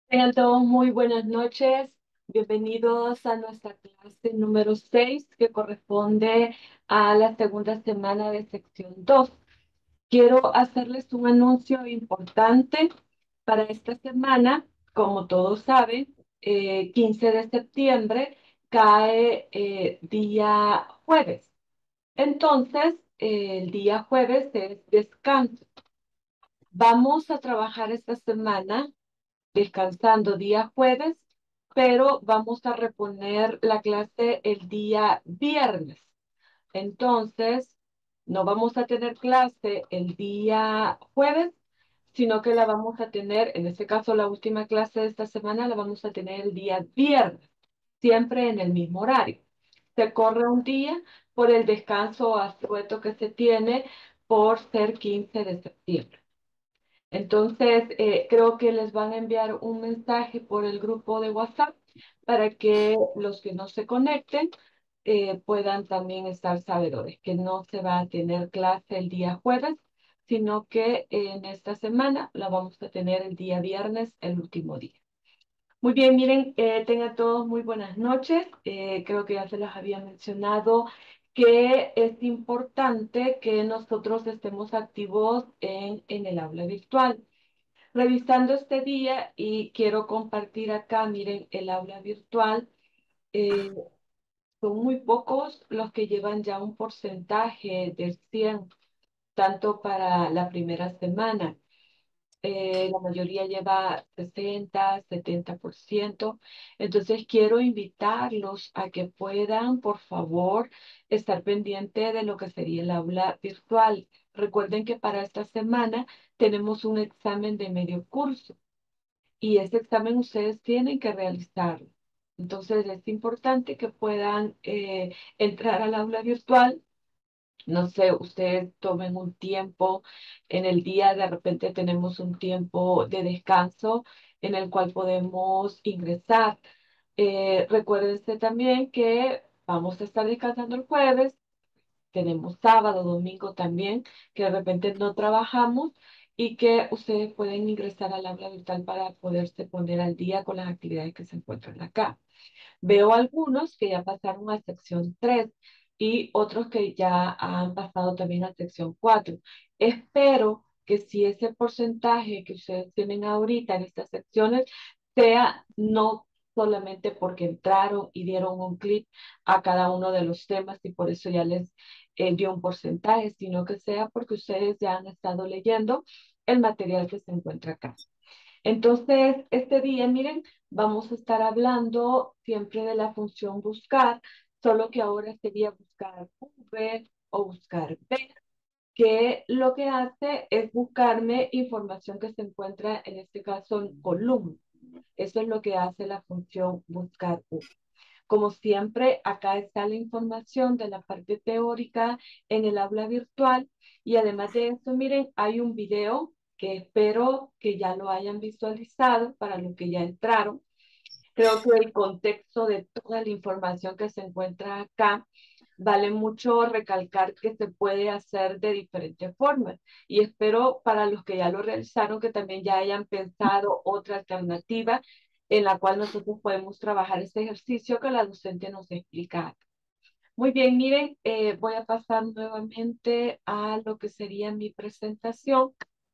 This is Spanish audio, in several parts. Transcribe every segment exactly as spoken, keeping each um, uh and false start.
Tengan todos muy buenas noches. Bienvenidos a nuestra clase número seis, que corresponde a la segunda semana de sección dos. Quiero hacerles un anuncio importante para esta semana. Como todos saben, eh, quince de septiembre cae eh, día jueves. Entonces, eh, el día jueves es descanso. Vamos a trabajar esta semana descansando día jueves, pero vamos a reponer la clase el día viernes. Entonces, no vamos a tener clase el día jueves, sino que la vamos a tener, en este caso la última clase de esta semana, la vamos a tener el día viernes, siempre en el mismo horario. Se corre un día por el descanso asueto que se tiene por ser quince de septiembre. Entonces, eh, creo que les van a enviar un mensaje por el grupo de WhatsApp para que los que no se conecten eh, puedan también estar sabedores que no se va a tener clase el día jueves, sino que en esta semana la vamos a tener el día viernes, el último día. Muy bien, miren, eh, tengan todos muy buenas noches. Eh, creo que ya se las había mencionado que es importante que nosotros estemos activos en, en el aula virtual. Revisando este día y quiero compartir acá, miren, el aula virtual, eh, son muy pocos los que llevan ya un porcentaje del cien, tanto para la primera semana. Eh, la mayoría lleva sesenta, setenta por ciento. Entonces quiero invitarlos a que puedan, por favor, estar pendiente de lo que sería el aula virtual. Recuerden que para esta semana tenemos un examen de medio curso y ese examen ustedes tienen que realizarlo. Entonces es importante que puedan eh, entrar al aula virtual. No sé, ustedes tomen un tiempo en el día, de repente tenemos un tiempo de descanso en el cual podemos ingresar. Eh, recuérdense también que vamos a estar descansando el jueves, tenemos sábado, domingo también, que de repente no trabajamos y que ustedes pueden ingresar al aula virtual para poderse poner al día con las actividades que se encuentran acá. Veo algunos que ya pasaron a sección tres y otros que ya han pasado también a sección cuatro. Espero que si ese porcentaje que ustedes tienen ahorita en estas secciones sea no solamente porque entraron y dieron un clic a cada uno de los temas y por eso ya les eh, dio un porcentaje, sino que sea porque ustedes ya han estado leyendo el material que se encuentra acá. Entonces, este día, miren, vamos a estar hablando siempre de la función buscar, solo que ahora sería buscar V o buscar B, que lo que hace es buscarme información que se encuentra, en este caso, en columna. Eso es lo que hace la función buscar V. Como siempre, acá está la información de la parte teórica en el aula virtual y además de eso, miren, hay un video que espero que ya lo hayan visualizado para los que ya entraron. Creo que el contexto de toda la información que se encuentra acá vale mucho recalcar que se puede hacer de diferentes formas y espero para los que ya lo realizaron que también ya hayan pensado otra alternativa en la cual nosotros podemos trabajar este ejercicio que la docente nos explica. Muy bien, miren, eh, voy a pasar nuevamente a lo que sería mi presentación.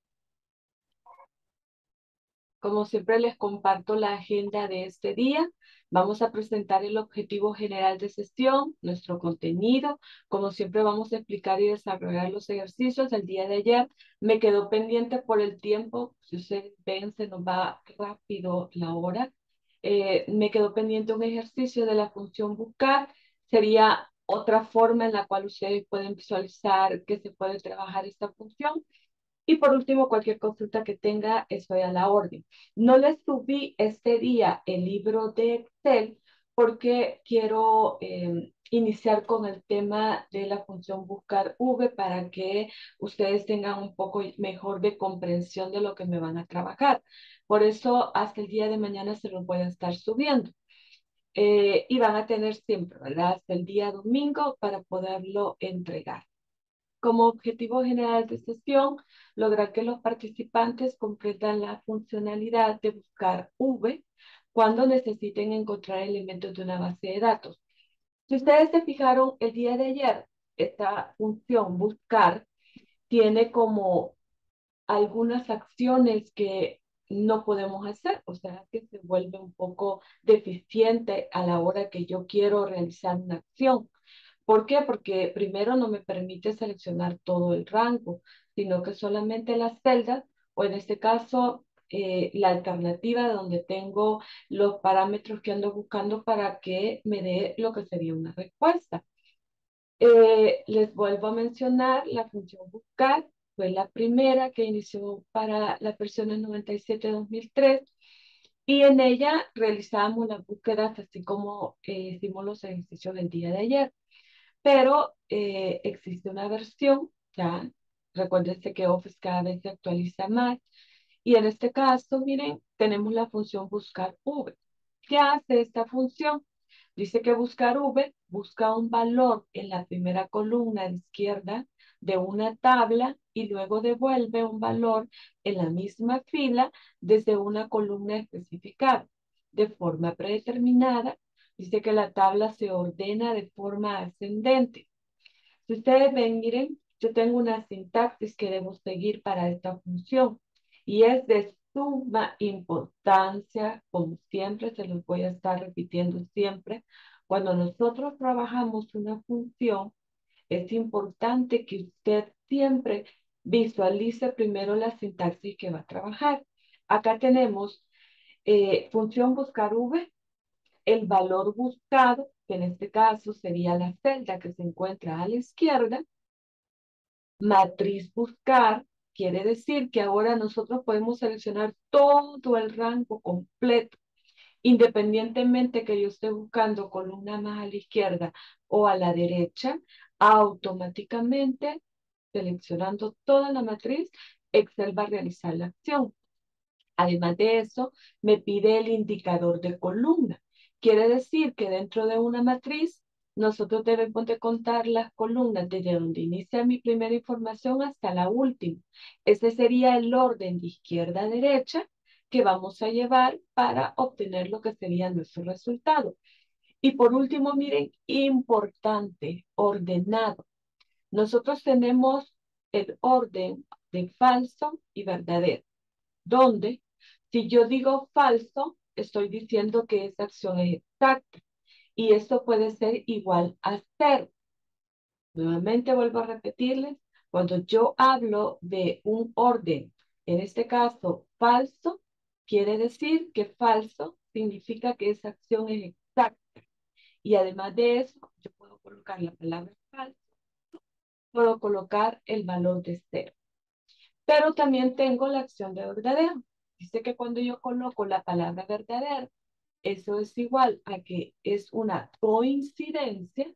Como siempre les comparto la agenda de este día. Vamos a presentar el objetivo general de sesión, nuestro contenido. Como siempre vamos a explicar y desarrollar los ejercicios. El día de ayer me quedó pendiente por el tiempo. Si ustedes ven, se nos va rápido la hora. Eh, me quedó pendiente un ejercicio de la función buscar. Sería otra forma en la cual ustedes pueden visualizar que se puede trabajar esta función. Y por último, cualquier consulta que tenga, estoy a la orden. No les subí este día el libro de Excel porque quiero eh, iniciar con el tema de la función buscar V para que ustedes tengan un poco mejor de comprensión de lo que me van a trabajar. Por eso, hasta el día de mañana se los voy a estar subiendo. Eh, y van a tener siempre, ¿verdad? Hasta el día domingo para poderlo entregar. como objetivo general de sesión, lograr que los participantes completan la funcionalidad de buscar V cuando necesiten encontrar elementos de una base de datos. Si ustedes se fijaron el día de ayer, esta función buscar tiene como algunas acciones que no podemos hacer, o sea, que se vuelve un poco deficiente a la hora que yo quiero realizar una acción. ¿Por qué? Porque primero no me permite seleccionar todo el rango, sino que solamente las celdas, o en este caso, eh, la alternativa donde tengo los parámetros que ando buscando para que me dé lo que sería una respuesta. Eh, les vuelvo a mencionar, la función buscar fue la primera que inició para las versiones noventa y siete dos mil tres y en ella realizamos las búsquedas así como eh, hicimos los ejercicios del día de ayer. Pero eh, existe una versión, ya, recuérdense que Office cada vez se actualiza más, y en este caso, miren, tenemos la función buscar V. ¿Qué hace esta función? Dice que buscar V busca un valor en la primera columna de izquierda de una tabla y luego devuelve un valor en la misma fila desde una columna especificada de forma predeterminada. Dice que la tabla se ordena de forma ascendente. Si ustedes ven, miren, yo tengo una sintaxis que debo seguir para esta función y es de suma importancia, como siempre, se los voy a estar repitiendo siempre. Cuando nosotros trabajamos una función, es importante que usted siempre visualice primero la sintaxis que va a trabajar. Acá tenemos eh, función buscar V, el valor buscado, que en este caso sería la celda que se encuentra a la izquierda. Matriz buscar quiere decir que ahora nosotros podemos seleccionar todo el rango completo, independientemente que yo esté buscando columna más a la izquierda o a la derecha, automáticamente seleccionando toda la matriz, Excel va a realizar la acción. Además de eso, me pide el indicador de columna. Quiere decir que dentro de una matriz, nosotros debemos de contar las columnas desde donde inicia mi primera información hasta la última. Ese sería el orden de izquierda a derecha que vamos a llevar para obtener lo que sería nuestro resultado. Y por último, miren, importante, ordenado. Nosotros tenemos el orden de falso y verdadero, donde si yo digo falso, estoy diciendo que esa acción es exacta y esto puede ser igual a cero. Nuevamente vuelvo a repetirles, cuando yo hablo de un orden, en este caso falso, quiere decir que falso significa que esa acción es exacta. Y además de eso, yo puedo colocar la palabra falso, puedo colocar el valor de cero. Pero también tengo la acción de verdadero. Dice que cuando yo coloco la palabra verdadero, eso es igual a que es una coincidencia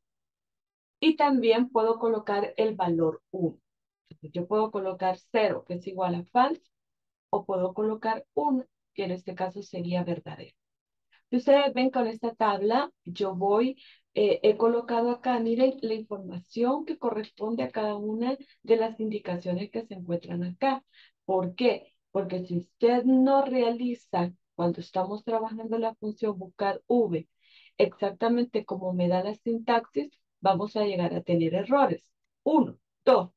y también puedo colocar el valor uno. Entonces, yo puedo colocar cero, que es igual a falso, o puedo colocar uno, que en este caso sería verdadero. Si ustedes ven con esta tabla, yo voy, eh, he colocado acá, miren, la información que corresponde a cada una de las indicaciones que se encuentran acá. ¿Por qué? Porque si usted no realiza, cuando estamos trabajando la función buscar V, exactamente como me da la sintaxis, vamos a llegar a tener errores. Uno, dos,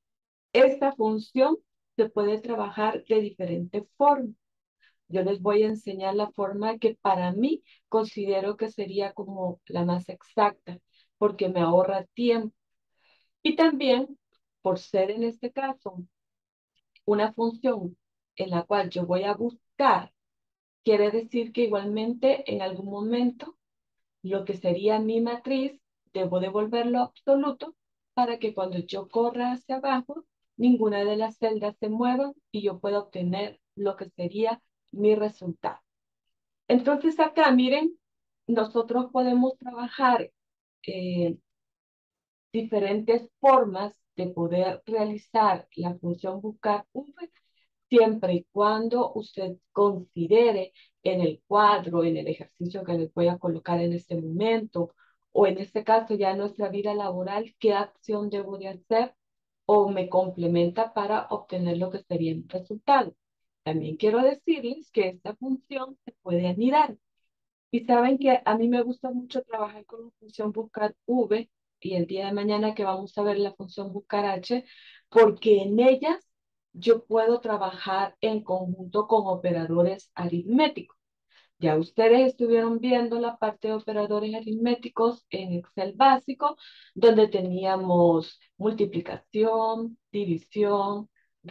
esta función se puede trabajar de diferentes formas. Yo les voy a enseñar la forma que para mí considero que sería como la más exacta, porque me ahorra tiempo. Y también, por ser en este caso una función en la cual yo voy a buscar, quiere decir que igualmente en algún momento lo que sería mi matriz, debo devolverlo absoluto para que cuando yo corra hacia abajo, ninguna de las celdas se mueva y yo pueda obtener lo que sería mi resultado. Entonces acá, miren, nosotros podemos trabajar eh, diferentes formas de poder realizar la función buscar V, siempre y cuando usted considere en el cuadro, en el ejercicio que les voy a colocar en este momento, o en este caso ya en nuestra vida laboral, qué acción debo de hacer o me complementa para obtener lo que sería el resultado. También quiero decirles que esta función se puede anidar. Y saben que a mí me gusta mucho trabajar con la función buscar V y el día de mañana que vamos a ver la función buscar H, porque en ellas yo puedo trabajar en conjunto con operadores aritméticos. Ya ustedes estuvieron viendo la parte de operadores aritméticos en Excel básico, donde teníamos multiplicación, división,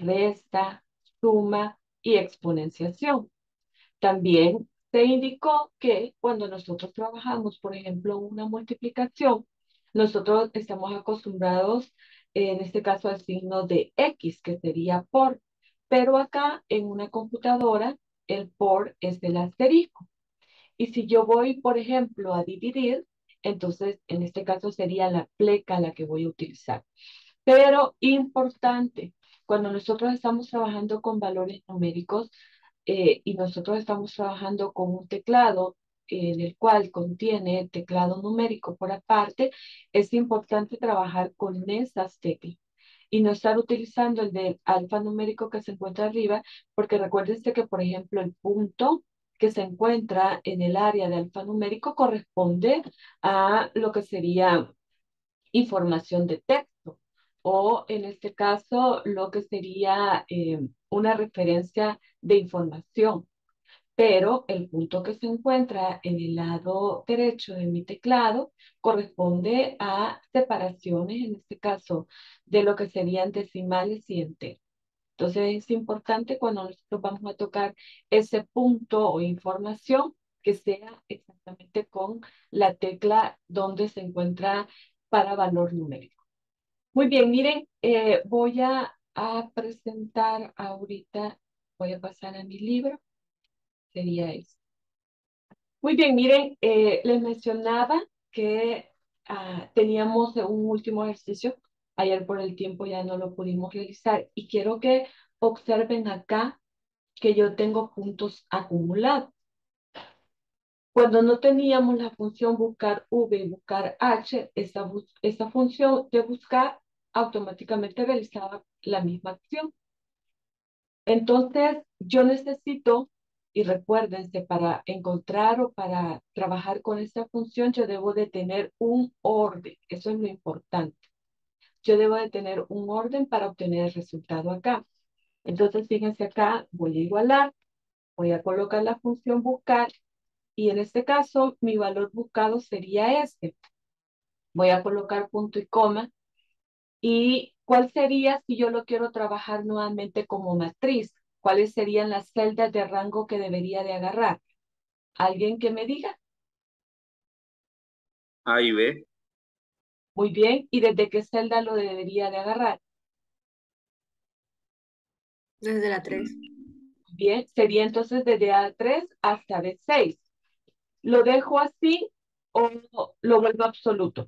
resta, suma y exponenciación. También se indicó que cuando nosotros trabajamos, por ejemplo, una multiplicación, nosotros estamos acostumbrados, en este caso, al signo de X, que sería por, pero acá en una computadora, el por es el asterisco. Y si yo voy, por ejemplo, a dividir, entonces en este caso sería la pleca la que voy a utilizar. Pero importante, cuando nosotros estamos trabajando con valores numéricos eh, y nosotros estamos trabajando con un teclado eh, en el cual contiene teclado numérico por aparte, es importante trabajar con esas teclas y no estar utilizando el del alfanumérico que se encuentra arriba, porque recuérdense que, por ejemplo, el punto que se encuentra en el área de alfanumérico corresponde a lo que sería información de texto o en este caso lo que sería eh, una referencia de información. Pero el punto que se encuentra en el lado derecho de mi teclado corresponde a separaciones, en este caso, de lo que serían decimales y enteros. Entonces es importante cuando nosotros vamos a tocar ese punto o información que sea exactamente con la tecla donde se encuentra para valor numérico. Muy bien, miren, eh, voy a, a presentar ahorita, voy a pasar a mi libro, sería eso. Muy bien, miren, eh, les mencionaba que ah, teníamos un último ejercicio. Ayer por el tiempo ya no lo pudimos realizar y quiero que observen acá que yo tengo puntos acumulados. Cuando no teníamos la función buscar V y buscar H, esta, bus- esta función de buscar automáticamente realizaba la misma acción. Entonces, yo necesito, y recuérdense, para encontrar o para trabajar con esta función, yo debo de tener un orden. Eso es lo importante. Yo debo de tener un orden para obtener el resultado acá. Entonces, fíjense acá, voy a igualar, voy a colocar la función buscar, y en este caso, mi valor buscado sería este. Voy a colocar punto y coma. ¿Y cuál sería si yo lo quiero trabajar nuevamente como matriz? ¿Cuáles serían las celdas de rango que debería de agarrar? ¿Alguien que me diga? A y B. Muy bien. ¿Y desde qué celda lo debería de agarrar? Desde la tres. Bien, sería entonces desde A tres hasta B seis. ¿Lo dejo así o lo vuelvo absoluto?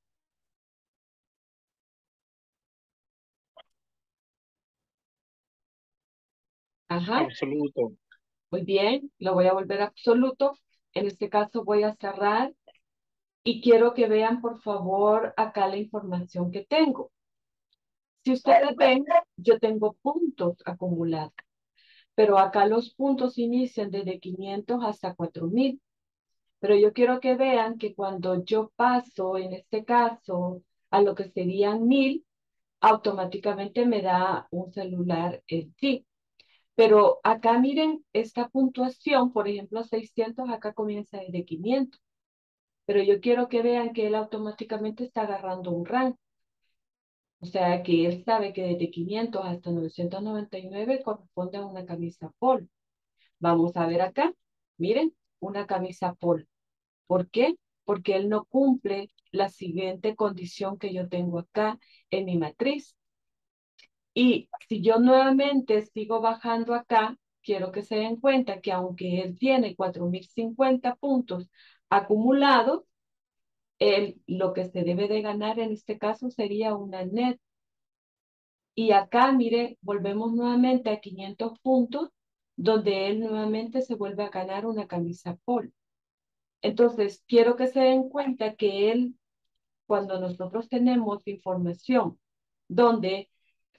Ajá, Absoluto. muy bien. Lo voy a volver absoluto. En este caso voy a cerrar y quiero que vean, por favor, acá la información que tengo. Si ustedes ven, yo tengo puntos acumulados, pero acá los puntos inician desde quinientos hasta cuatro mil. Pero yo quiero que vean que cuando yo paso, en este caso, a lo que serían mil, automáticamente me da un celular en sí. Pero acá miren esta puntuación, por ejemplo, seiscientos, acá comienza desde quinientos. Pero yo quiero que vean que él automáticamente está agarrando un rango. O sea que él sabe que desde quinientos hasta novecientos noventa y nueve corresponde a una camisa polo. Vamos a ver acá. Miren, una camisa polo. ¿Por qué? Porque él no cumple la siguiente condición que yo tengo acá en mi matriz. Y si yo nuevamente sigo bajando acá, quiero que se den cuenta que aunque él tiene cuatro mil cincuenta puntos acumulados, él lo que se debe de ganar en este caso sería una net. Y acá, mire, volvemos nuevamente a quinientos puntos, donde él nuevamente se vuelve a ganar una camisa polo. Entonces, quiero que se den cuenta que él, cuando nosotros tenemos información donde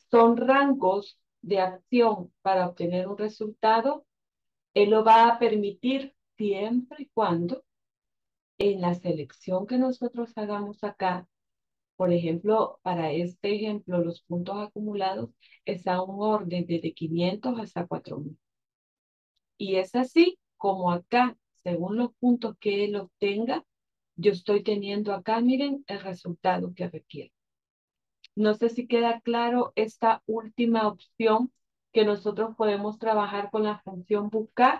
son rangos de acción para obtener un resultado, él lo va a permitir siempre y cuando en la selección que nosotros hagamos acá, por ejemplo, para este ejemplo, los puntos acumulados están un orden desde quinientos hasta cuatro mil. Y es así como acá, según los puntos que él obtenga, yo estoy teniendo acá, miren, el resultado que requiere. No sé si queda claro esta última opción que nosotros podemos trabajar con la función buscar.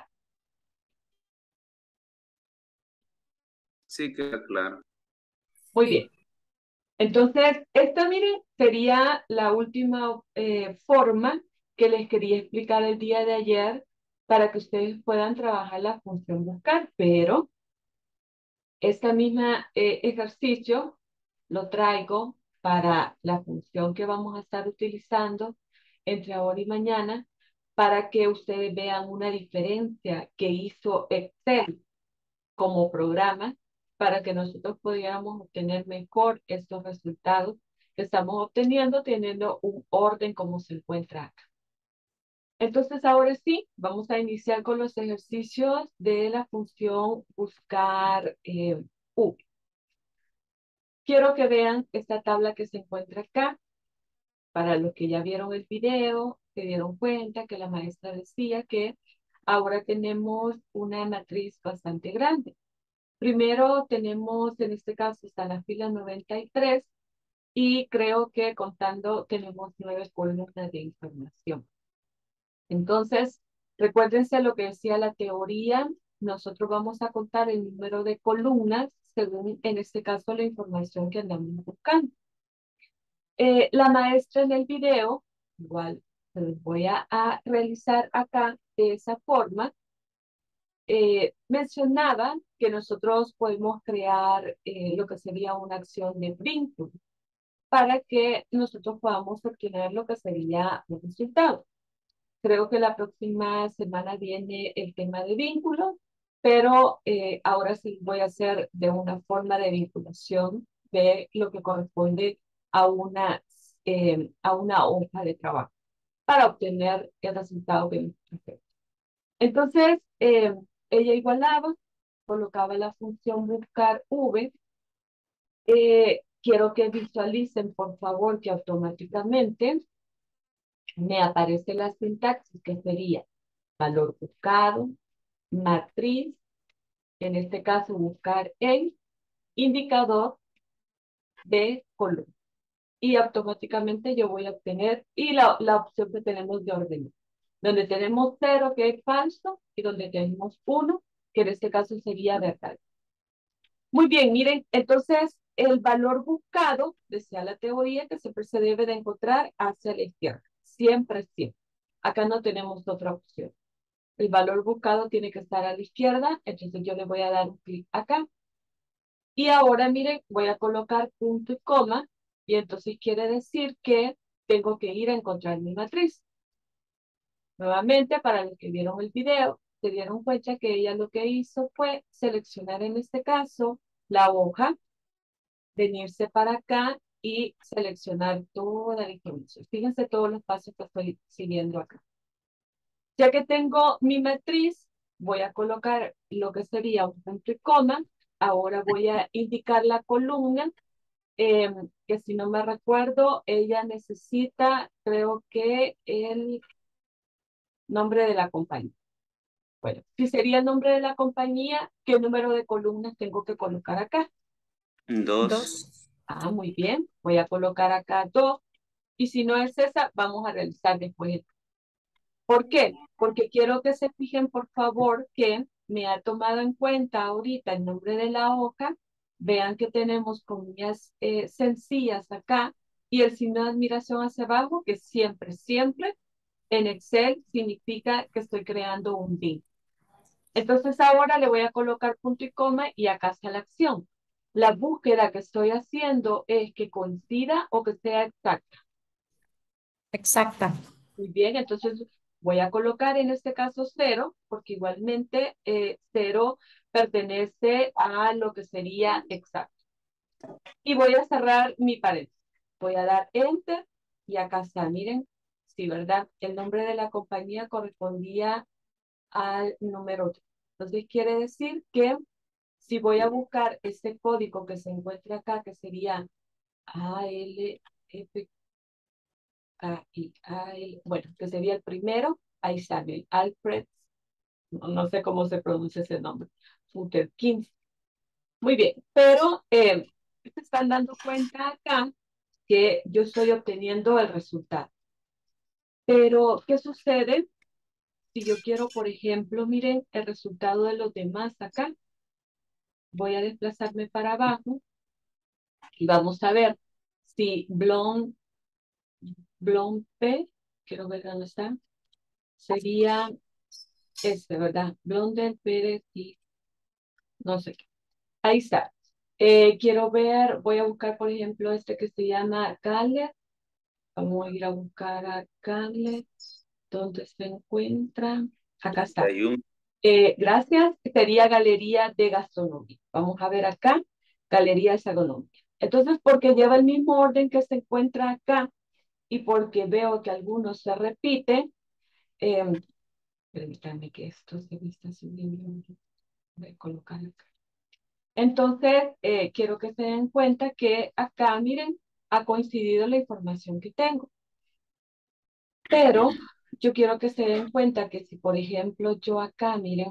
Sí, queda claro. Muy bien. Entonces, esta, miren, sería la última eh, forma que les quería explicar el día de ayer para que ustedes puedan trabajar la función buscar, pero este mismo eh, ejercicio lo traigo para la función que vamos a estar utilizando entre ahora y mañana para que ustedes vean una diferencia que hizo Excel como programa para que nosotros pudiéramos obtener mejor estos resultados que estamos obteniendo teniendo un orden como se encuentra acá. Entonces, ahora sí, vamos a iniciar con los ejercicios de la función buscar eh, U. Quiero que vean esta tabla que se encuentra acá. Para los que ya vieron el video, se dieron cuenta que la maestra decía que ahora tenemos una matriz bastante grande. Primero tenemos, en este caso, está la fila noventa y tres y creo que contando tenemos nueve columnas de información. Entonces, recuérdense lo que decía la teoría. Nosotros vamos a contar el número de columnas según, en este caso, la información que andamos buscando. Eh, la maestra en el video, igual se los voy a, a realizar acá de esa forma, eh, mencionaba que nosotros podemos crear eh, lo que sería una acción de vínculo para que nosotros podamos obtener lo que sería un resultado. Creo que la próxima semana viene el tema de vínculos, pero eh, ahora sí voy a hacer de una forma de vinculación de lo que corresponde a una, eh, a una hoja de trabajo para obtener el resultado que nosotros. Entonces, eh, ella igualaba, colocaba la función buscar V. Eh, quiero que visualicen, por favor, que automáticamente me aparece la sintaxis que sería valor buscado, matriz, en este caso buscar el indicador de columna. Y automáticamente yo voy a obtener, y la, la opción que tenemos de ordenar, donde tenemos cero que es falso y donde tenemos uno que en este caso sería verdad. Muy bien, miren, entonces el valor buscado, decía la teoría, que siempre se debe de encontrar hacia la izquierda, siempre, siempre. Acá no tenemos otra opción. El valor buscado tiene que estar a la izquierda, entonces yo le voy a dar un clic acá. Y ahora, miren, voy a colocar punto y coma, y entonces quiere decir que tengo que ir a encontrar mi matriz. Nuevamente, para los que vieron el video, se dieron cuenta que ella lo que hizo fue seleccionar en este caso la hoja, venirse para acá y seleccionar toda la información. Fíjense todos los pasos que estoy siguiendo acá. Ya que tengo mi matriz, voy a colocar lo que sería un punto y coma. Ahora voy a indicar la columna, eh, que si no me recuerdo, ella necesita, creo que el nombre de la compañía. Bueno, si sería el nombre de la compañía, ¿qué número de columnas tengo que colocar acá? Dos. Dos. Ah, muy bien. Voy a colocar acá dos. Y si no es esa, vamos a realizar después el. ¿Por qué? Porque quiero que se fijen, por favor, que me ha tomado en cuenta ahorita el nombre de la hoja. Vean que tenemos comillas eh, sencillas acá y el signo de admiración hacia abajo, que siempre, siempre en Excel significa que estoy creando un link. Entonces ahora le voy a colocar punto y coma y acá está la acción. La búsqueda que estoy haciendo es que coincida o que sea exacta. Exacta. Muy bien, entonces voy a colocar en este caso cero, porque igualmente eh, cero pertenece a lo que sería exacto. Y voy a cerrar mi paréntesis. Voy a dar enter y acá está, miren, sí, ¿verdad? El nombre de la compañía correspondía al número tres. Entonces quiere decir que si voy a buscar este código que se encuentra acá, que sería A L F K I A L, bueno, que sería el primero, ahí está, el Alfred, no, no sé cómo se pronuncia ese nombre, Futter quince. Muy bien, pero eh, se están dando cuenta acá que yo estoy obteniendo el resultado. Pero, ¿qué sucede si yo quiero, por ejemplo, miren el resultado de los demás acá? Voy a desplazarme para abajo y vamos a ver si Blond, Blond P, quiero ver dónde está, sería este, ¿verdad? Blondel Pérez y no sé qué. Ahí está. Eh, quiero ver, voy a buscar, por ejemplo, este que se llama Calle. Vamos a ir a buscar a Calle. ¿Dónde se encuentra? Acá está. Hay un, Eh, gracias. Sería Galería de Gastronomía. Vamos a ver acá, Galería de Gastronomía. Entonces, porque lleva el mismo orden que se encuentra acá y porque veo que algunos se repiten, eh, permítanme que esto se me está subiendo. Voy a colocar acá. Entonces, eh, quiero que se den cuenta que acá, miren, ha coincidido la información que tengo. Pero yo quiero que se den cuenta que si, por ejemplo, yo acá, miren,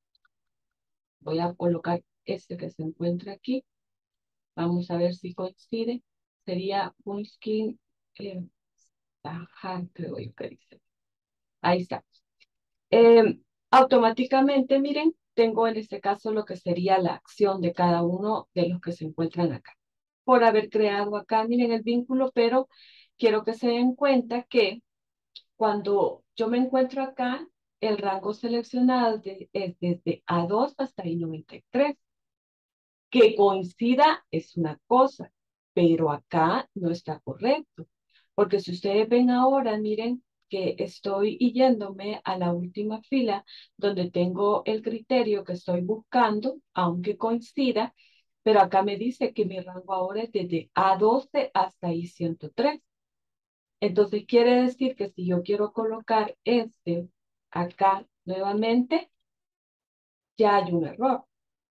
voy a colocar este que se encuentra aquí. Vamos a ver si coincide. Sería un skin, eh, ajá, creo yo que dice. Ahí está. Eh, automáticamente, miren, tengo en este caso lo que sería la acción de cada uno de los que se encuentran acá. Por haber creado acá, miren el vínculo, pero quiero que se den cuenta que cuando yo me encuentro acá, el rango seleccionado de- es desde A dos hasta I noventa y tres. Que coincida es una cosa, pero acá no está correcto. Porque si ustedes ven ahora, miren que estoy yéndome a la última fila donde tengo el criterio que estoy buscando, aunque coincida, pero acá me dice que mi rango ahora es desde A doce hasta I ciento tres. Entonces quiere decir que si yo quiero colocar este acá nuevamente, ya hay un error.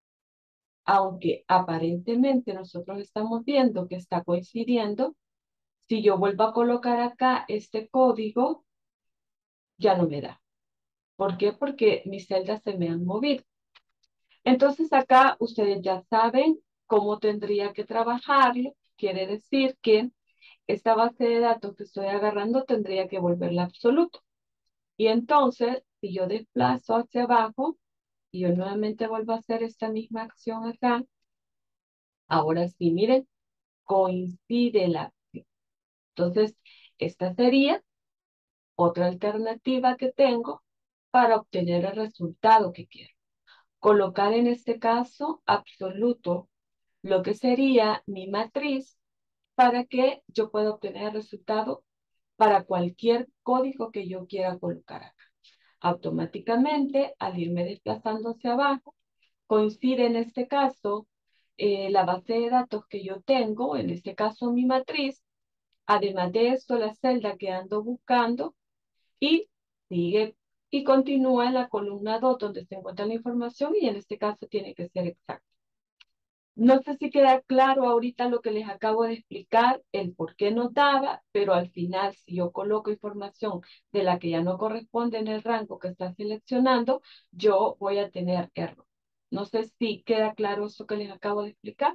Aunque aparentemente nosotros estamos viendo que está coincidiendo, si yo vuelvo a colocar acá este código, ya no me da. ¿Por qué? Porque mis celdas se me han movido. Entonces acá ustedes ya saben cómo tendría que trabajarlo. Quiere decir que esta base de datos que estoy agarrando tendría que volverla absoluto. Y entonces, si yo desplazo hacia abajo y yo nuevamente vuelvo a hacer esta misma acción acá, ahora sí, miren, coincide la acción. Entonces, esta sería otra alternativa que tengo para obtener el resultado que quiero. Colocar en este caso absoluto lo que sería mi matriz para que yo pueda obtener el resultado para cualquier código que yo quiera colocar acá. Automáticamente, al irme desplazando hacia abajo, coincide en este caso eh, la base de datos que yo tengo, en este caso mi matriz, además de esto la celda que ando buscando y sigue y continúa en la columna dos donde se encuentra la información y en este caso tiene que ser exacto. No sé si queda claro ahorita lo que les acabo de explicar, el por qué no daba, pero al final si yo coloco información de la que ya no corresponde en el rango que está seleccionando, yo voy a tener error. No sé si queda claro eso que les acabo de explicar.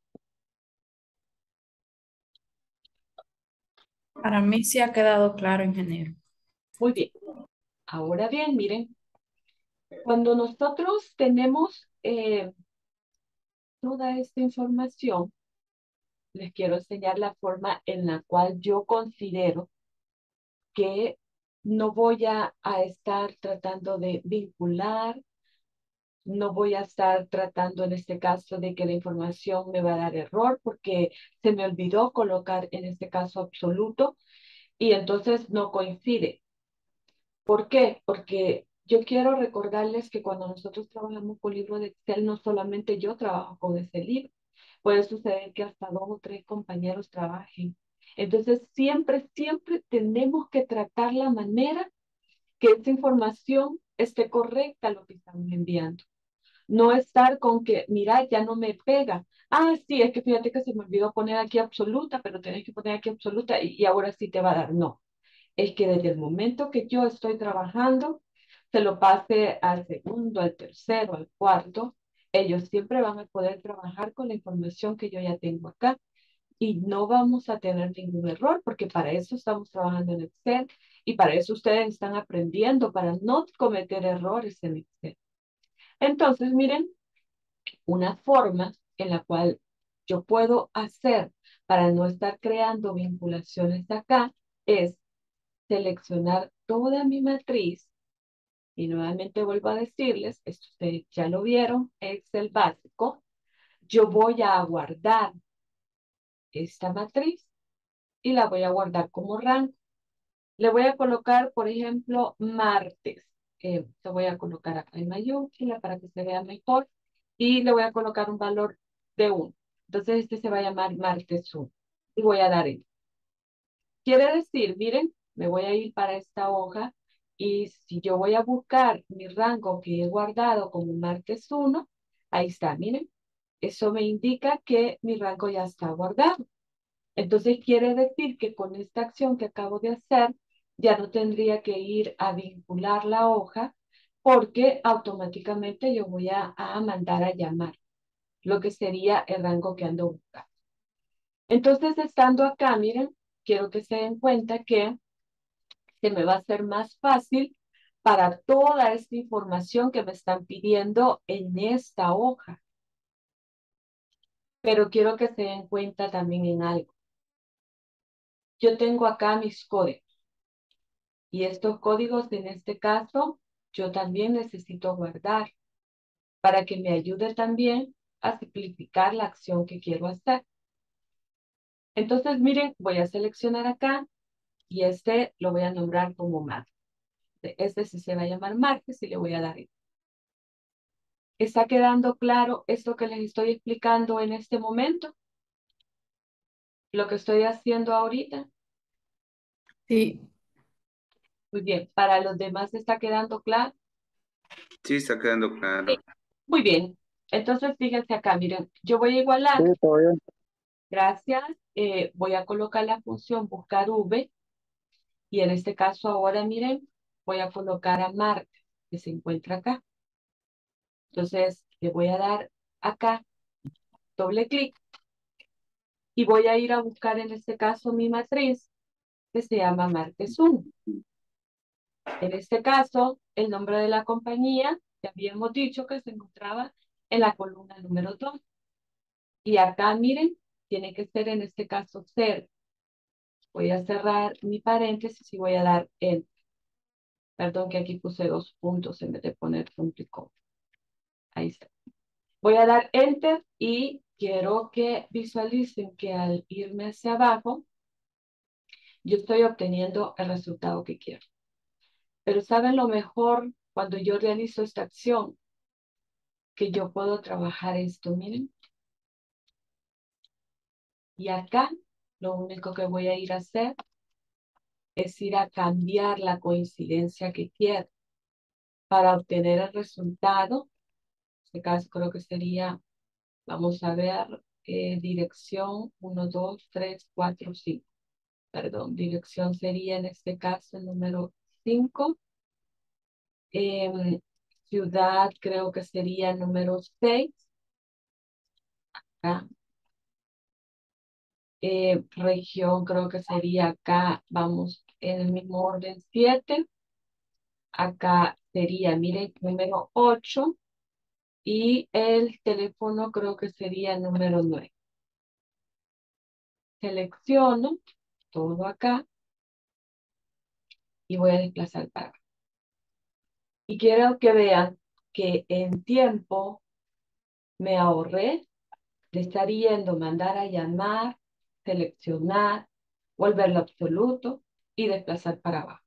Para mí sí ha quedado claro, ingeniero. Muy bien. Ahora bien, miren, cuando nosotros tenemos eh, toda esta información, les quiero enseñar la forma en la cual yo considero que no voy a, a estar tratando de vincular, no voy a estar tratando en este caso de que la información me va a dar error porque se me olvidó colocar en este caso absoluto y entonces no coincide. ¿Por qué? Porque yo quiero recordarles que cuando nosotros trabajamos con libro de Excel, no solamente yo trabajo con ese libro, puede suceder que hasta dos o tres compañeros trabajen Entonces, siempre, siempre tenemos que tratar la manera que esta información esté correcta lo que estamos enviando. No estar con que, mira, ya no me pega. Ah, sí, es que fíjate que se me olvidó poner aquí absoluta, pero tenés que poner aquí absoluta y, y ahora sí te va a dar. No, es que desde el momento que yo estoy trabajando, se lo pase al segundo, al tercero, al cuarto, ellos siempre van a poder trabajar con la información que yo ya tengo acá y no vamos a tener ningún error porque para eso estamos trabajando en Excel y para eso ustedes están aprendiendo, para no cometer errores en Excel. Entonces, miren, una forma en la cual yo puedo hacer para no estar creando vinculaciones acá es seleccionar toda mi matriz y nuevamente vuelvo a decirles, esto ustedes ya lo vieron, Excel básico, yo voy a guardar esta matriz y la voy a guardar como rango. Le voy a colocar, por ejemplo, martes. Eh, te voy a colocar acá en mayúscula para que se vea mejor. Y le voy a colocar un valor de uno. Entonces, este se va a llamar martes uno. Y voy a dar el. Quiere decir, miren, me voy a ir para esta hoja. Y si yo voy a buscar mi rango que he guardado como martes uno, ahí está, miren. Eso me indica que mi rango ya está guardado. Entonces quiere decir que con esta acción que acabo de hacer, ya no tendría que ir a vincular la hoja porque automáticamente yo voy a, a mandar a llamar, lo que sería el rango que ando buscando. Entonces, estando acá, miren, quiero que se den cuenta que se me va a hacer más fácil para toda esta información que me están pidiendo en esta hoja. Pero quiero que se den cuenta también en algo. Yo tengo acá mis códigos. Y estos códigos, en este caso, yo también necesito guardar para que me ayude también a simplificar la acción que quiero hacer. Entonces, miren, voy a seleccionar acá y este lo voy a nombrar como martes. Este sí se va a llamar martes y le voy a dar. ¿Está quedando claro esto que les estoy explicando en este momento? Lo que estoy haciendo ahorita. Sí, Muy bien. ¿Para los demás está quedando claro? Sí, está quedando Sí. claro. Muy bien. Entonces, fíjense acá, miren, yo voy a igualar. Sí, todo bien. Gracias. Eh, voy a colocar la función buscar V y en este caso ahora miren, voy a colocar a Marte que se encuentra acá. Entonces le voy a dar acá doble clic y voy a ir a buscar en este caso mi matriz que se llama Martes uno. En este caso el nombre de la compañía ya habíamos dicho que se encontraba en la columna número dos. Y acá miren, tiene que ser en este caso cero. Voy a cerrar mi paréntesis y voy a dar Enter. Perdón que aquí puse dos puntos en vez de poner punto y coma. Ahí está. Voy a dar Enter y quiero que visualicen que al irme hacia abajo, yo estoy obteniendo el resultado que quiero. Pero ¿saben lo mejor cuando yo realizo esta acción? Que yo puedo trabajar esto, miren. Y acá, lo único que voy a ir a hacer es ir a cambiar la coincidencia que quiero para obtener el resultado. En este caso creo que sería, vamos a ver, eh, dirección uno, dos, tres, cuatro, cinco. Perdón, dirección sería en este caso el número cinco. Eh, ciudad creo que sería el número seis. Acá. Eh, región creo que sería acá, vamos en el mismo orden, siete. Acá sería, miren, número ocho. Y el teléfono creo que sería el número nueve. Selecciono todo acá y voy a desplazar para acá. Y quiero que vean que en tiempo me ahorré de estar yendo, mandar a llamar, seleccionar, volverlo absoluto y desplazar para abajo.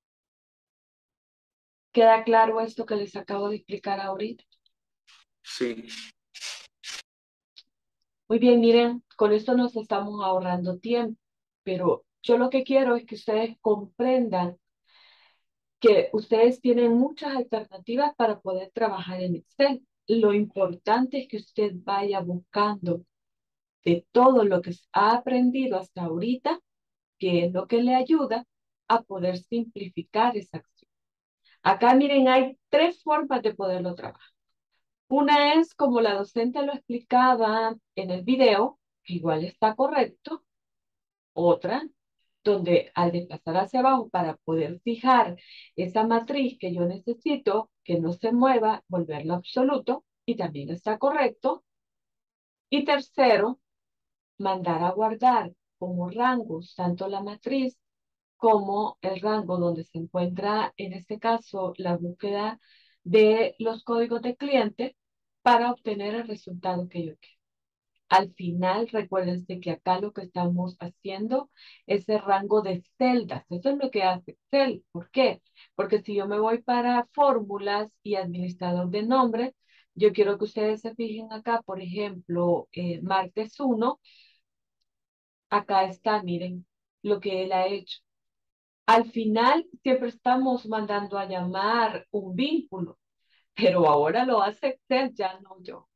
¿Queda claro esto que les acabo de explicar ahorita? Sí, Muy bien, miren, con esto nos estamos ahorrando tiempo. pero yo lo que quiero es que ustedes comprendan que ustedes tienen muchas alternativas para poder trabajar en Excel. Lo importante es que usted vaya buscando de todo lo que ha aprendido hasta ahorita, que es lo que le ayuda a poder simplificar esa acción. Acá miren, hay tres formas de poderlo trabajar. Una es como la docente lo explicaba en el video, que igual está correcto. Otra, donde al desplazar hacia abajo para poder fijar esa matriz que yo necesito, que no se mueva, volverlo absoluto, y también está correcto. Y tercero, mandar a guardar como rangos tanto la matriz como el rango donde se encuentra, en este caso, la búsqueda de los códigos de cliente para obtener el resultado que yo quiero. Al final, recuérdense que acá lo que estamos haciendo es el rango de celdas. Eso es lo que hace Excel. ¿Por qué? Porque si yo me voy para fórmulas y administrador de nombres, yo quiero que ustedes se fijen acá, por ejemplo, eh, martes uno, acá está, miren, lo que él ha hecho. Al final, siempre estamos mandando a llamar un vínculo, pero ahora lo hace Excel, ya no yo.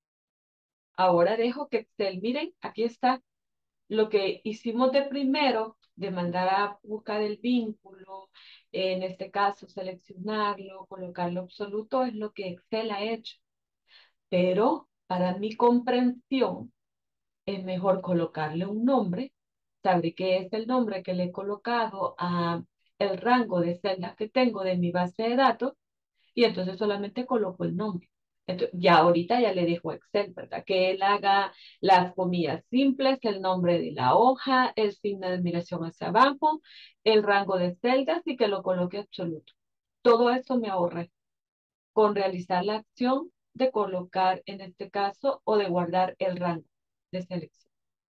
Ahora dejo que Excel, miren, aquí está. Lo que hicimos de primero, de mandar a buscar el vínculo, en este caso seleccionarlo, colocarlo absoluto, es lo que Excel ha hecho. Pero para mi comprensión, es mejor colocarle un nombre. Sabré que es el nombre que le he colocado a el rango de celdas que tengo de mi base de datos y entonces solamente coloco el nombre. Entonces, ya ahorita ya le dejo a Excel, ¿verdad? Que él haga las comillas simples, el nombre de la hoja, el signo de admiración hacia abajo, el rango de celdas y que lo coloque absoluto. Todo eso me ahorra con realizar la acción de colocar en este caso o de guardar el rango de selección.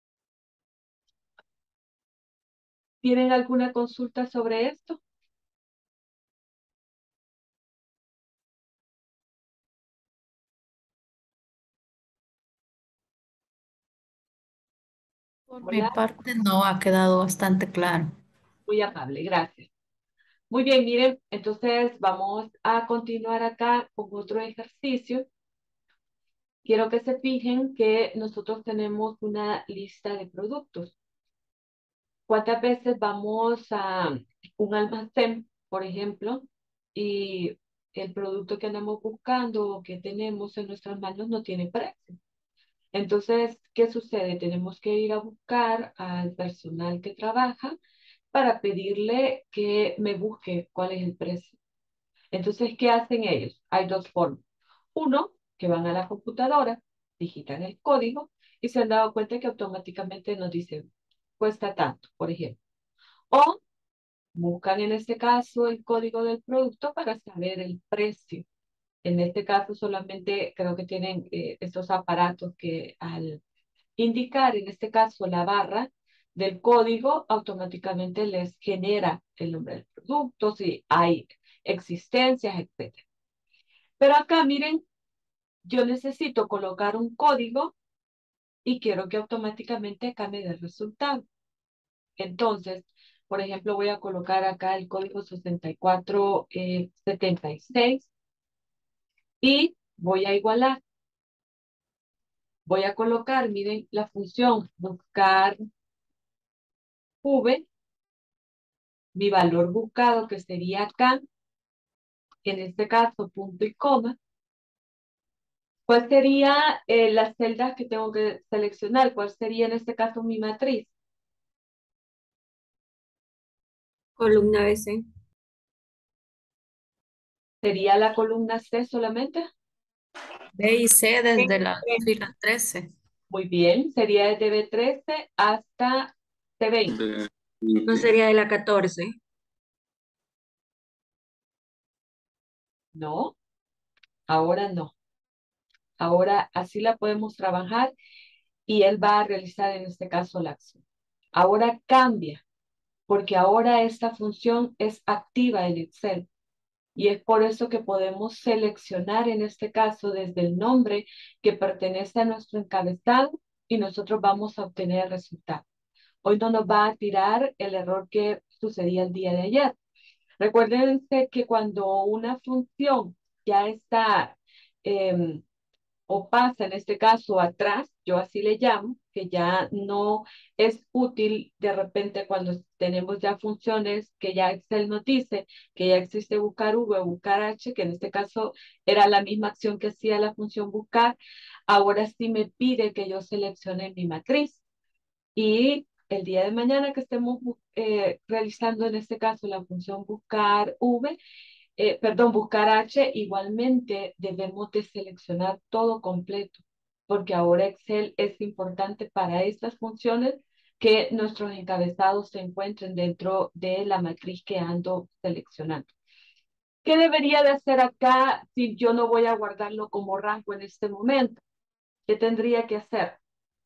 ¿Tienen alguna consulta sobre esto? Por mi Hola, parte no ha quedado bastante claro. muy amable, gracias. Muy bien, miren, entonces vamos a continuar acá con otro ejercicio. Quiero que se fijen que nosotros tenemos una lista de productos. ¿Cuántas veces vamos a un almacén, por ejemplo, y el producto que andamos buscando o que tenemos en nuestras manos no tiene precio? Entonces, ¿qué sucede? Tenemos que ir a buscar al personal que trabaja para pedirle que me busque cuál es el precio. Entonces, ¿qué hacen ellos? Hay dos formas. Uno, que van a la computadora, digitan el código y se han dado cuenta que automáticamente nos dicen, cuesta tanto, por ejemplo. O buscan en este caso el código del producto para saber el precio. En este caso solamente creo que tienen eh, estos aparatos que al indicar en este caso la barra del código automáticamente les genera el nombre del producto, si hay existencias, etcétera. Pero acá miren, yo necesito colocar un código y quiero que automáticamente acá me dé el resultado. Entonces, por ejemplo, voy a colocar acá el código sesenta y cuatro setenta y seis y voy a igualar. Voy a colocar, miren, la función buscar V, mi valor buscado que sería acá, en este caso punto y coma. ¿Cuál sería eh, las celdas que tengo que seleccionar? ¿Cuál sería en este caso mi matriz? Columna B C. ¿Sería la columna C solamente? B y C desde la fila trece. Muy bien, sería desde B trece hasta C veinte. De No veinte. sería de la catorce. No, ahora no. Ahora así la podemos trabajar y él va a realizar en este caso la acción. Ahora cambia, porque ahora esta función es activa en Excel. Y es por eso que podemos seleccionar en este caso desde el nombre que pertenece a nuestro encabezado y nosotros vamos a obtener el resultado. Hoy no nos va a tirar el error que sucedía el día de ayer. Recuérdense que cuando una función ya está em, o pasa en este caso atrás, yo así le llamo, que ya no es útil de repente cuando tenemos ya funciones que ya Excel nos dice que ya existe buscar V o buscar H, que en este caso era la misma acción que hacía la función buscar, ahora sí me pide que yo seleccione mi matriz. Y el día de mañana que estemos eh, realizando en este caso la función buscar V, eh, perdón, buscar H, igualmente debemos de seleccionar todo completo, porque ahora Excel es importante para estas funciones que nuestros encabezados se encuentren dentro de la matriz que ando seleccionando. ¿Qué debería de hacer acá si yo no voy a guardarlo como rango en este momento? ¿Qué tendría que hacer?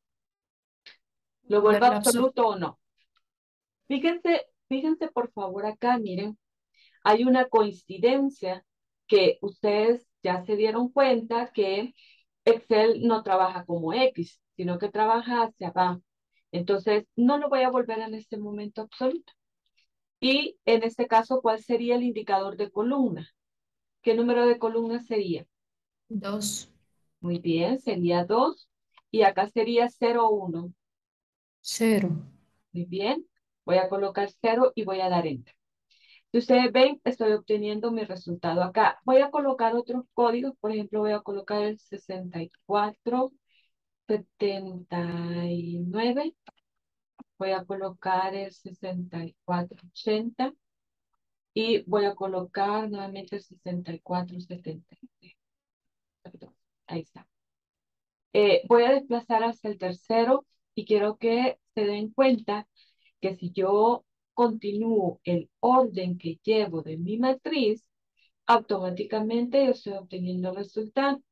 ¿Lo vuelvo Volverla absoluta. absoluto o no? Fíjense, fíjense por favor acá, miren, hay una coincidencia que ustedes ya se dieron cuenta que Excel no trabaja como X, sino que trabaja hacia abajo. Entonces, no lo voy a volver en este momento absoluto. Y en este caso, ¿cuál sería el indicador de columna? ¿Qué número de columna sería? Dos. Muy bien, sería dos. Y acá sería cero, uno. Cero. Muy bien. Voy a colocar cero y voy a dar enter. Si ustedes ven, estoy obteniendo mi resultado acá. Voy a colocar otros códigos. Por ejemplo, voy a colocar el sesenta y cuatro setenta y nueve. Voy a colocar el sesenta y cuatro ochenta. Y voy a colocar nuevamente el sesenta y cuatro setenta. Perdón, ahí está. Eh, voy a desplazar hacia el tercero y quiero que se den cuenta que si yo continúo el orden que llevo de mi matriz, automáticamente yo estoy obteniendo resultados.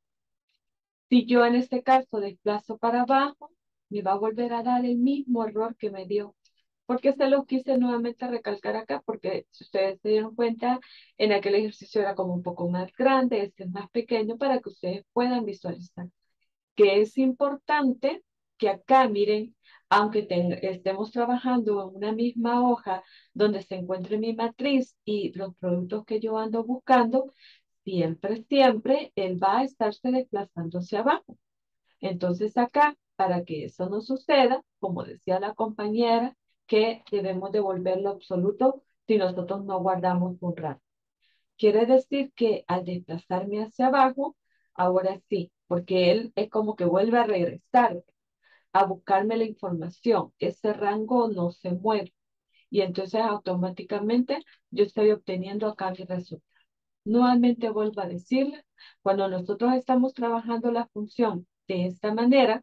Si yo en este caso desplazo para abajo, me va a volver a dar el mismo error que me dio. Porque se lo quise nuevamente recalcar acá, porque si ustedes se dieron cuenta, en aquel ejercicio era como un poco más grande, este es más pequeño para que ustedes puedan visualizar. Que es importante que acá, miren, aunque ten- estemos trabajando en una misma hoja donde se encuentre mi matriz y los productos que yo ando buscando, siempre, siempre él va a estarse desplazando hacia abajo. Entonces acá, para que eso no suceda, como decía la compañera, que debemos devolverlo absoluto si nosotros no guardamos un rato. Quiere decir que al desplazarme hacia abajo, ahora sí, porque él es como que vuelve a regresar a buscarme la información. Ese rango no se mueve y entonces automáticamente yo estoy obteniendo acá mi resultado. Nuevamente vuelvo a decirle, cuando nosotros estamos trabajando la función de esta manera,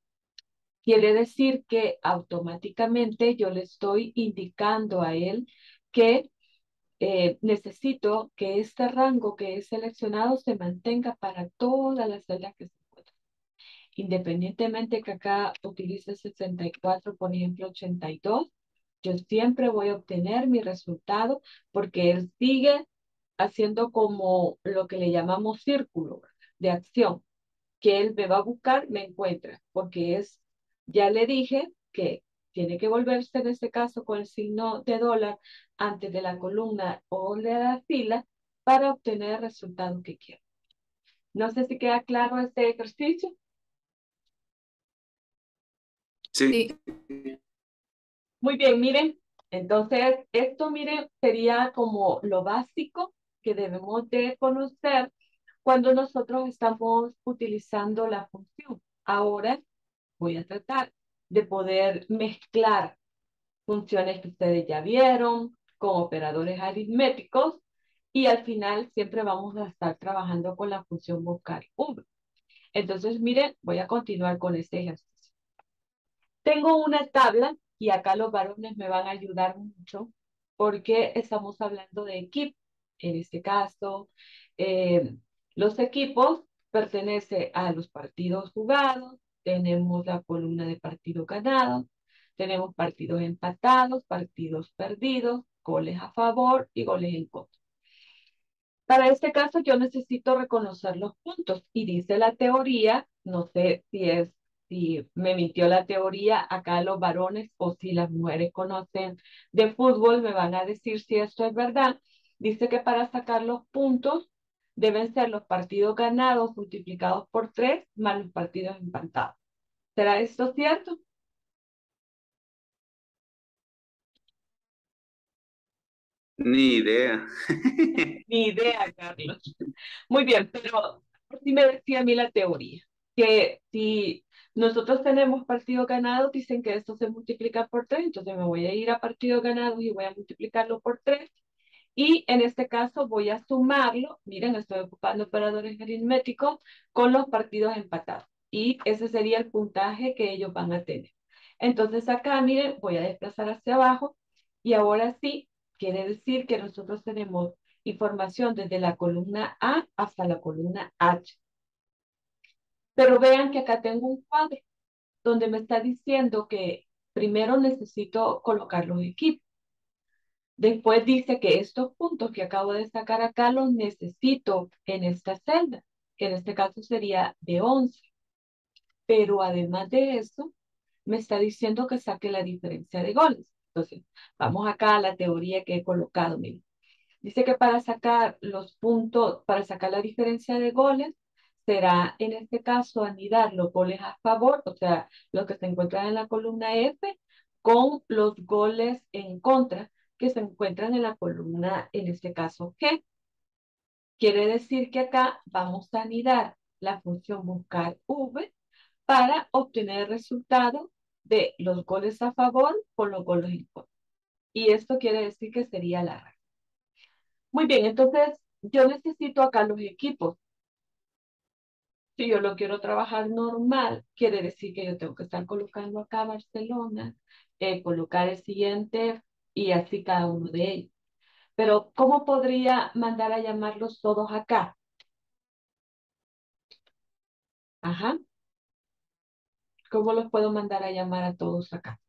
quiere decir que automáticamente yo le estoy indicando a él que eh, necesito que este rango que he seleccionado se mantenga para todas las celdas que se encuentran. Independientemente que acá utilice sesenta y cuatro, por ejemplo, ochenta y dos, yo siempre voy a obtener mi resultado porque él sigue haciendo como lo que le llamamos círculo de acción, que él me va a buscar, me encuentra, porque es, ya le dije que tiene que volverse en este caso con el signo de dólar antes de la columna o de la fila para obtener el resultado que quiero. No sé si queda claro este ejercicio. Sí. Sí. Muy bien, miren. Entonces, esto, miren, sería como lo básico que debemos de conocer cuando nosotros estamos utilizando la función. Ahora voy a tratar de poder mezclar funciones que ustedes ya vieron con operadores aritméticos y al final siempre vamos a estar trabajando con la función buscar V. Entonces, miren, voy a continuar con este ejercicio. Tengo una tabla y acá los varones me van a ayudar mucho porque estamos hablando de equipo. En este caso, eh, los equipos pertenecen a los partidos jugados, tenemos la columna de partidos ganados, tenemos partidos empatados, partidos perdidos, goles a favor y goles en contra. Para este caso yo necesito reconocer los puntos y dice la teoría, no sé si es si me mintió la teoría, acá los varones o si las mujeres conocen de fútbol, me van a decir si esto es verdad. Dice que para sacar los puntos deben ser los partidos ganados multiplicados por tres más los partidos empatados. ¿Será esto cierto? Ni idea. Ni idea, Carlos. Muy bien, pero sí me decía a mí la teoría, que si nosotros tenemos partido ganado, dicen que esto se multiplica por tres, entonces me voy a ir a partido ganado y voy a multiplicarlo por tres. Y en este caso voy a sumarlo, miren, estoy ocupando operadores aritméticos con los partidos empatados. Y ese sería el puntaje que ellos van a tener. Entonces acá, miren, voy a desplazar hacia abajo y ahora sí, quiere decir que nosotros tenemos información desde la columna A hasta la columna H. Pero vean que acá tengo un cuadro donde me está diciendo que primero necesito colocar los equipos. Después dice que estos puntos que acabo de sacar acá los necesito en esta celda, que en este caso sería de once. Pero además de eso, me está diciendo que saque la diferencia de goles. Entonces, vamos acá a la teoría que he colocado. Miren. Dice que para sacar los puntos, para sacar la diferencia de goles, será en este caso anidar los goles a favor, o sea, los que se encuentran en la columna F, con los goles en contra que se encuentran en la columna, en este caso G. Quiere decir que acá vamos a anidar la función buscar V para obtener el resultado de los goles a favor con los goles en contra. Y esto quiere decir que sería la razón. Muy bien, entonces yo necesito acá los equipos. Si yo lo quiero trabajar normal, quiere decir que yo tengo que estar colocando acá Barcelona, eh, colocar el siguiente y así cada uno de ellos. Pero, ¿cómo podría mandar a llamarlos todos acá? Ajá. ¿Cómo los puedo mandar a llamar a todos acá?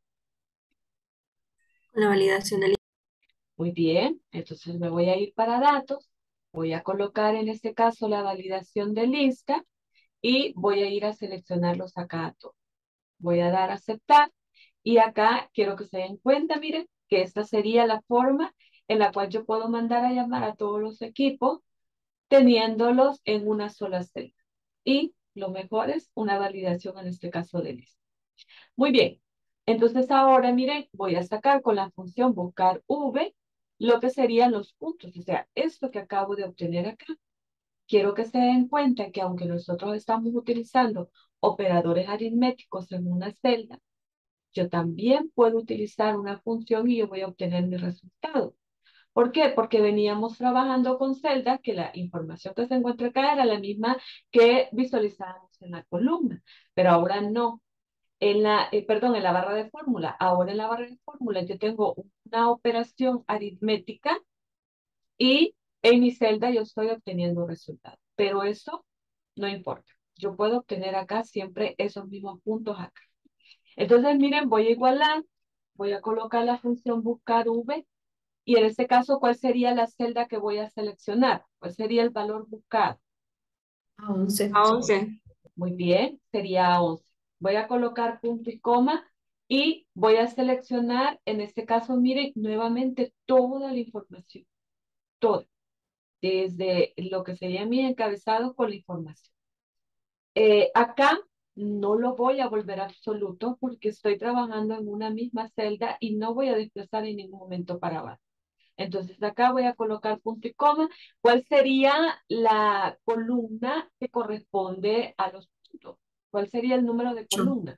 Con la validación del Muy bien, entonces me voy a ir para datos, voy a colocar en este caso la validación de lista y voy a ir a seleccionarlos acá a todos. Voy a dar a aceptar y acá quiero que se den cuenta, miren, que esta sería la forma en la cual yo puedo mandar a llamar a todos los equipos teniéndolos en una sola celda. Y lo mejor es una validación en este caso de lista. Muy bien, entonces ahora miren, voy a sacar con la función buscar V lo que serían los puntos, o sea, esto que acabo de obtener acá. Quiero que se den cuenta que aunque nosotros estamos utilizando operadores aritméticos en una celda, yo también puedo utilizar una función y yo voy a obtener mi resultado. ¿Por qué? Porque veníamos trabajando con celdas que la información que se encuentra acá era la misma que visualizábamos en la columna, pero ahora no. En la, eh, perdón, en la barra de fórmula. Ahora en la barra de fórmula yo tengo una operación aritmética y en mi celda yo estoy obteniendo resultados. Pero eso no importa. Yo puedo obtener acá siempre esos mismos puntos acá. Entonces, miren, voy a igualar, voy a colocar la función buscar V y en este caso, ¿cuál sería la celda que voy a seleccionar? ¿Cuál sería el valor buscado? A once. A once. Muy bien, sería once. Voy a colocar punto y coma y voy a seleccionar, en este caso, miren, nuevamente toda la información, toda, desde lo que sería mi encabezado con la información. Eh, acá no lo voy a volver absoluto porque estoy trabajando en una misma celda y no voy a desplazar en ningún momento para abajo. Entonces acá voy a colocar punto y coma. ¿Cuál sería la columna que corresponde a los puntos? ¿Cuál sería el número de Ocho. columna?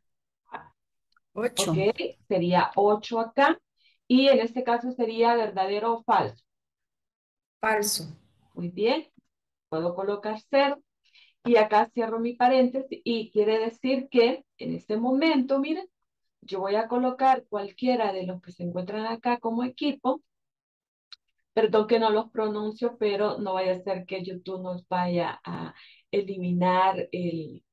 Ocho. Ok, sería ocho acá. Y en este caso sería verdadero o falso. Falso. Muy bien. Puedo colocar cero. Y acá cierro mi paréntesis y quiere decir que en este momento, miren, yo voy a colocar cualquiera de los que se encuentran acá como equipo. Perdón que no los pronuncio, pero no vaya a ser que YouTube nos vaya a eliminar el,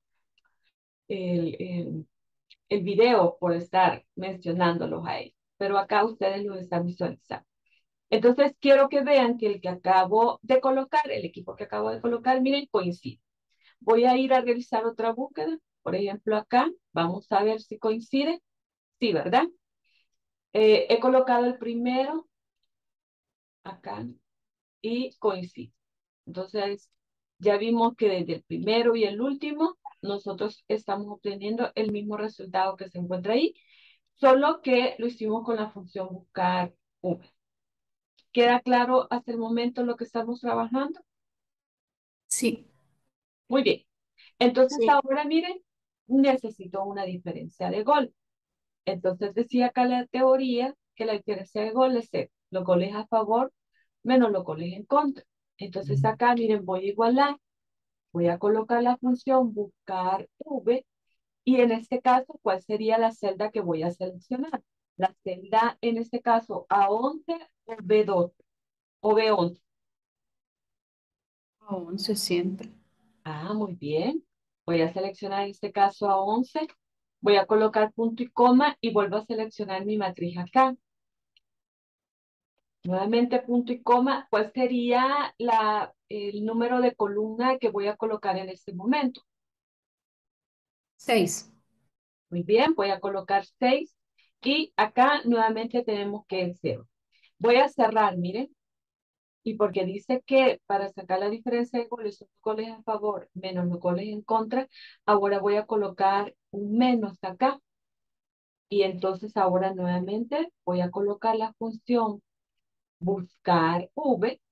el, el, el video por estar mencionándolos a ellos. Pero acá ustedes los están visualizando. Entonces quiero que vean que el que acabo de colocar, el equipo que acabo de colocar, miren, coincide. Voy a ir a realizar otra búsqueda Por ejemplo, acá, vamos a ver si coincide. Sí, ¿verdad? Eh, he colocado el primero acá y coincide. Entonces, ya vimos que desde el primero y el último, nosotros estamos obteniendo el mismo resultado que se encuentra ahí, solo que lo hicimos con la función buscar V. ¿Queda claro hasta el momento lo que estamos trabajando? Sí. Muy bien. Entonces Sí, ahora miren, necesito una diferencia de gol. Entonces decía acá la teoría que la diferencia de goles es los goles a favor menos los goles en contra. Entonces acá miren, voy a igualar, voy a colocar la función buscar V y en este caso, ¿cuál sería la celda que voy a seleccionar? La celda en este caso A once o B doce o B once. A once siempre. Ah, muy bien. Voy a seleccionar en este caso a once. Voy a colocar punto y coma y vuelvo a seleccionar mi matriz acá. Nuevamente punto y coma. ¿Cuál sería la, el número de columna que voy a colocar en este momento? Seis. Muy bien, voy a colocar seis. Y acá nuevamente tenemos que el cero. Voy a cerrar, miren. Y porque dice que para sacar la diferencia de goles, son los goles a favor menos los goles en contra, ahora voy a colocar un menos acá. Y entonces ahora nuevamente voy a colocar la función buscar V.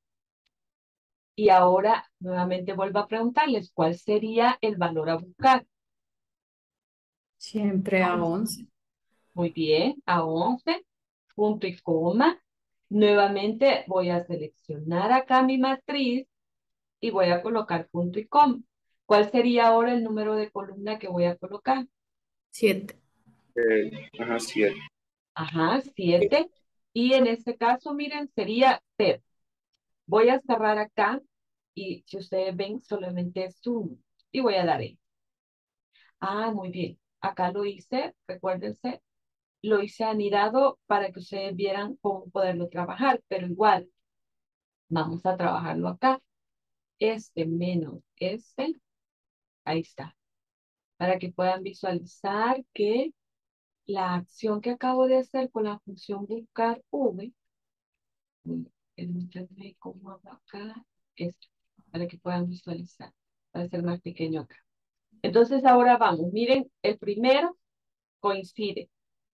Y ahora nuevamente vuelvo a preguntarles cuál sería el valor a buscar. Siempre a once. Muy bien, a once, punto y coma. Nuevamente voy a seleccionar acá mi matriz y voy a colocar punto y coma. ¿Cuál sería ahora el número de columna que voy a colocar? Siete. Eh, ajá, siete. Ajá, siete. Y en este caso, miren, sería cero. Voy a cerrar acá y si ustedes ven, solamente es uno. Y voy a dar ahí. Ah, muy bien. Acá lo hice, recuérdense, lo hice anidado para que ustedes vieran cómo poderlo trabajar, pero igual, vamos a trabajarlo acá. Este menos este, ahí está. Para que puedan visualizar que la acción que acabo de hacer con la función buscar V, permítanme cómo hago acá, esto, para que puedan visualizar, para ser más pequeño acá. Entonces ahora vamos, miren, el primero coincide.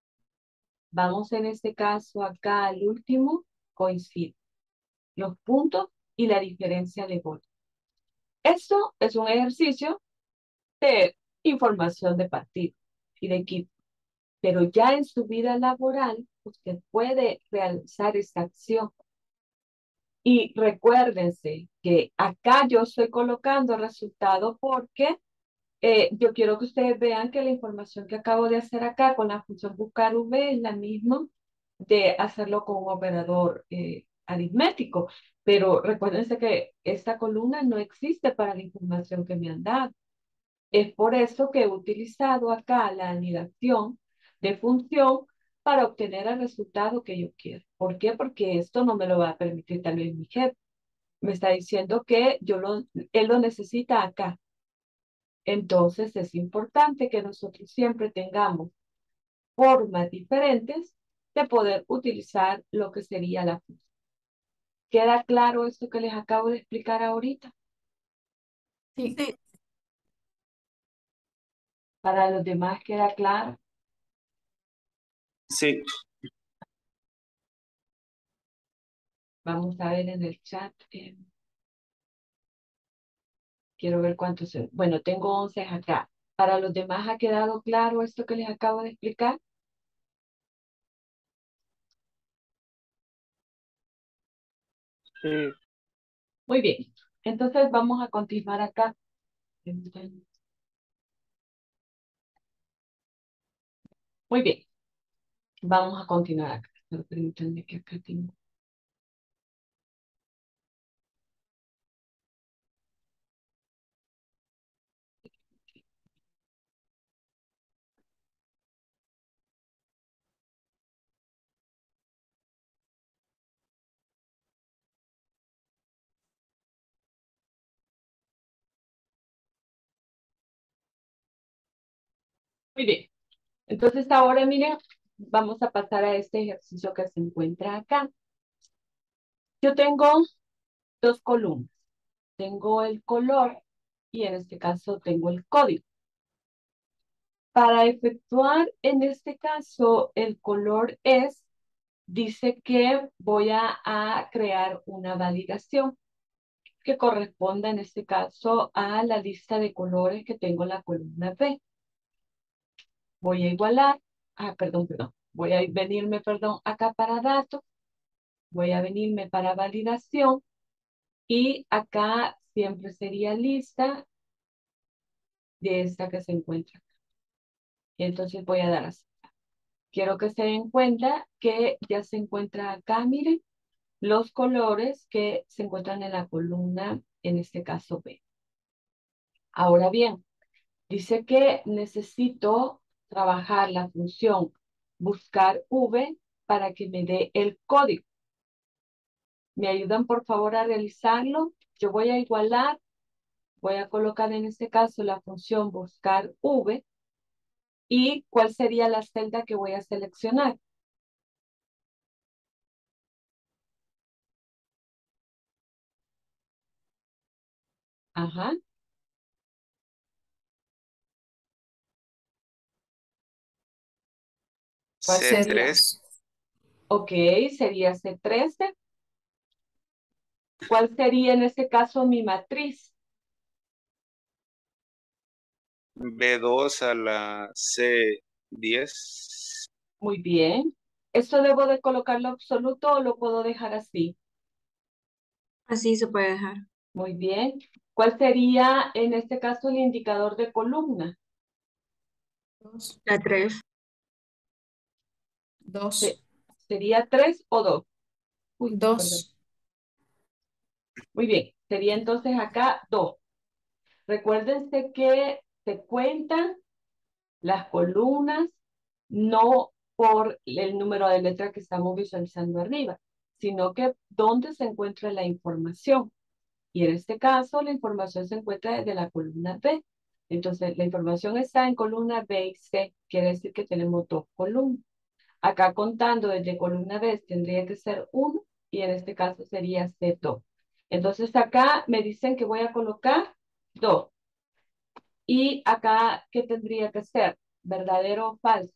Vamos en este caso acá al último, coincide. Los puntos y la diferencia de gol. Esto es un ejercicio de información de partido y de equipo. Pero ya en su vida laboral, usted puede realizar esta acción. Y recuérdense que acá yo estoy colocando resultado porque eh, yo quiero que ustedes vean que la información que acabo de hacer acá con la función buscar V es la misma de hacerlo con un operador eh, aritmético. Pero recuérdense que esta columna no existe para la información que me han dado. Es por eso que he utilizado acá la anidación de función para obtener el resultado que yo quiero. ¿Por qué? Porque esto no me lo va a permitir tal vez mi jefe. Me está diciendo que yo lo, él lo necesita acá. Entonces es importante que nosotros siempre tengamos formas diferentes de poder utilizar lo que sería la función. ¿Queda claro esto que les acabo de explicar ahorita? Sí. sí, Para los demás queda claro. Sí, Vamos a ver en el chat. eh, Quiero ver cuántos. se- Bueno, tengo once acá. Para los demás ha quedado claro esto que les acabo de explicar. sí. Muy bien. Entonces vamos a continuar acá. Muy bien. Vamos a continuar acá. Pero permítanme que acá tengo. Muy bien. Entonces ahora, miren, vamos a pasar a este ejercicio que se encuentra acá. Yo tengo dos columnas. Tengo el color y en este caso tengo el código. Para efectuar en este caso el color es, dice que voy a, a crear una validación que corresponda en este caso a la lista de colores que tengo en la columna B. Voy a igualar, ah, perdón, perdón, voy a venirme, perdón, acá para datos, voy a venirme para validación y acá siempre sería lista de esta que se encuentra. Y entonces voy a dar así. Quiero que se den cuenta que ya se encuentra acá, miren, los colores que se encuentran en la columna, en este caso B. Ahora bien, dice que necesito trabajar la función buscar V para que me dé el código. ¿Me ayudan por favor a realizarlo? Yo voy a igualar, voy a colocar en este caso la función buscar V y cuál sería la celda que voy a seleccionar. Ajá. ¿Cuál c sería? tres C dos. Ok, sería C trece. ¿Cuál sería en este caso mi matriz? b dos a la c diez. Muy bien. ¿Esto debo de colocarlo absoluto o lo puedo dejar así? Así se puede dejar. Muy bien. ¿Cuál sería en este caso el indicador de columna? Dos. La tres. Se- Dos. ¿Sería tres o dos? Uy, perdón. Dos. Muy bien. Sería entonces acá dos. Recuérdense que se cuentan las columnas no por el número de letras que estamos visualizando arriba, sino que dónde se encuentra la información. Y en este caso, la información se encuentra desde la columna B. Entonces, la información está en columna B y C. Quiere decir que tenemos dos columnas. Acá contando desde columna B tendría que ser uno y en este caso sería C dos. Entonces, acá me dicen que voy a colocar dos. Y acá, ¿qué tendría que ser? ¿Verdadero o falso?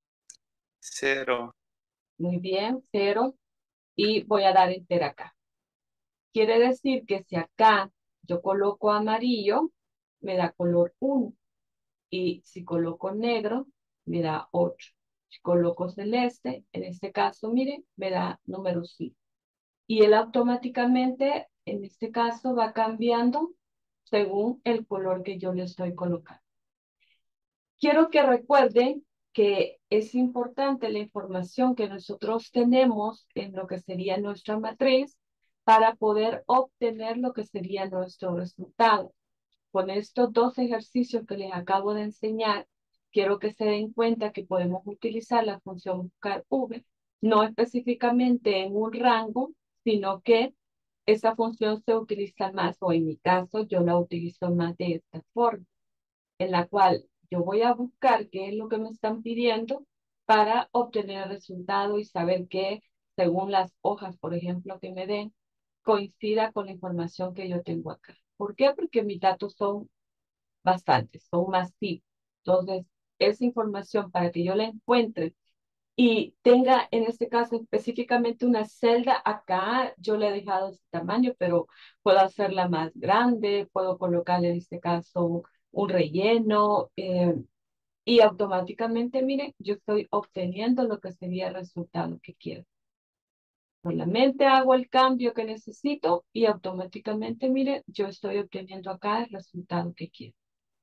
Cero. Muy bien, cero. Y voy a dar enter acá. Quiere decir que si acá yo coloco amarillo, me da color uno. Y si coloco negro, me da ocho. Si coloco celeste, en este caso, miren, me da número cinco. Y él automáticamente, en este caso, va cambiando según el color que yo le estoy colocando. Quiero que recuerden que es importante la información que nosotros tenemos en lo que sería nuestra matriz para poder obtener lo que sería nuestro resultado. Con estos dos ejercicios que les acabo de enseñar, quiero que se den cuenta que podemos utilizar la función buscar V, no específicamente en un rango, sino que esa función se utiliza más, o en mi caso, yo la utilizo más de esta forma, en la cual yo voy a buscar qué es lo que me están pidiendo para obtener el resultado y saber que, según las hojas, por ejemplo, que me den, coincida con la información que yo tengo acá. ¿Por qué? Porque mis datos son bastantes, son masivos. Entonces, esa información para que yo la encuentre y tenga en este caso específicamente una celda, acá yo le he dejado ese tamaño, pero puedo hacerla más grande, puedo colocarle en este caso un relleno eh, y automáticamente, miren, yo estoy obteniendo lo que sería el resultado que quiero. Solamente hago el cambio que necesito y automáticamente, miren, yo estoy obteniendo acá el resultado que quiero.